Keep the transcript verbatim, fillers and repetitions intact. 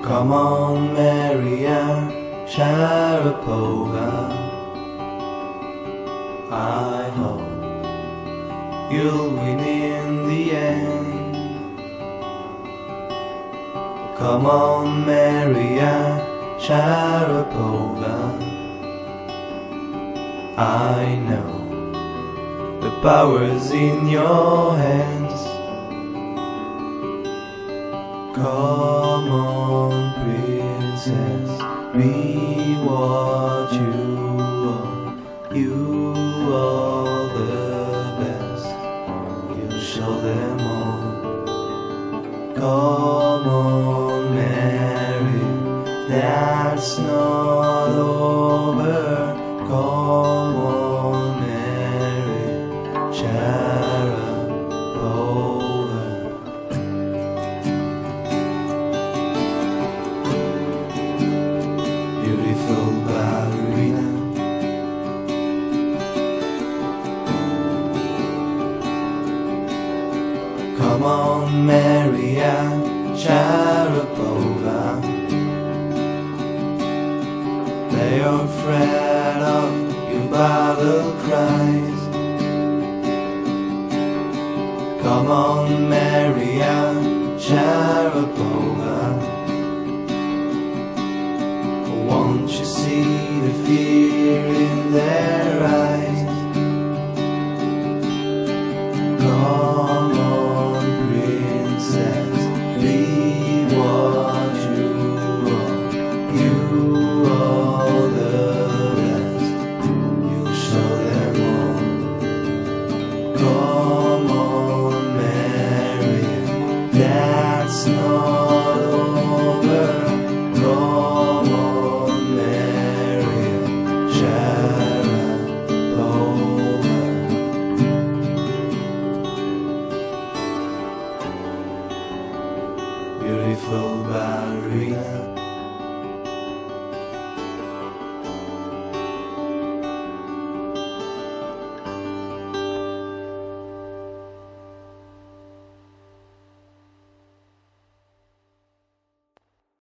Come on, Maria Sharapova, I hope you'll win in the end. Come on, Maria Sharapova, I know the power's in your hands. Come on, princess, be what you are. You are the best, you show them all. Come on, Mary, that's not over. Come on, Mary Sharapova. Beautiful ballerina, come on, Maria Sharapova. They are afraid of your battle cries. Come on, Maria Sharapova. Won't you see the fear in their